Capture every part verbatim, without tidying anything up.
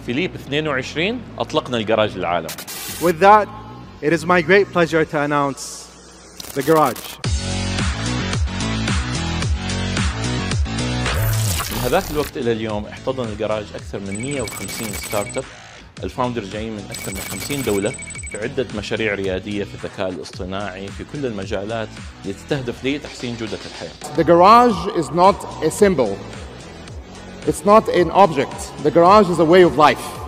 فيليب اثنين وعشرين أطلقنا الجراج للعالم. With that, it is my great pleasure to announce the garage. من هذاك الوقت إلى اليوم احتضن الجراج أكثر من مئة وخمسين ستارت اب. الفاوندر جايين من أكثر من خمسين دولة في عدة مشاريع ريادية في الذكاء الاصطناعي في كل المجالات اللي تستهدف لتحسين جودة الحياة. The garage is not a symbol. It's not an object. The garage is a way of life.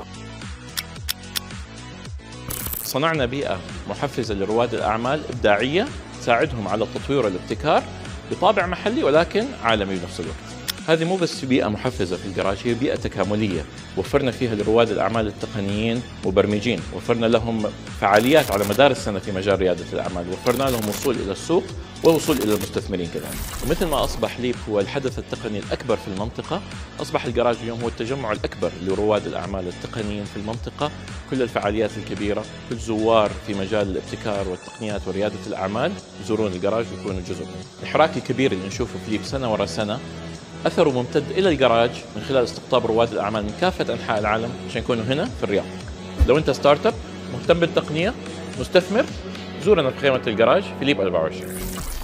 صنعنا بيئة محفزة لرواد الأعمال إبداعية تساعدهم على التطوير والابتكار بطابع محلي ولكن عالمي بنفس الوقت. هذه مو بس بيئة محفزة في الجراج، هي بيئة تكاملية وفرنا فيها لرواد الأعمال التقنيين مبرمجين، وفرنا لهم فعاليات على مدار السنة في مجال ريادة الأعمال، وفرنا لهم وصول إلى السوق ووصول إلى المستثمرين كذلك. ومثل ما أصبح ليب هو الحدث التقني الأكبر في المنطقة، أصبح الجراج اليوم هو التجمع الأكبر لرواد الأعمال التقنيين في المنطقة. كل الفعاليات الكبيرة، كل زوار في مجال الابتكار والتقنيات وريادة الأعمال يزورون الجراج ويكونوا جزء منه. الحراك الكبير اللي نشوفه في ليب سنة ورا سنة أثره ممتد إلى الجراج من خلال استقطاب رواد الأعمال من كافة أنحاء العالم عشان يكونوا هنا في الرياض. لو أنت ستارت اب مهتم بالتقنية، مستثمر، زورنا في خيمة الجراج في ليب أربعة وعشرين.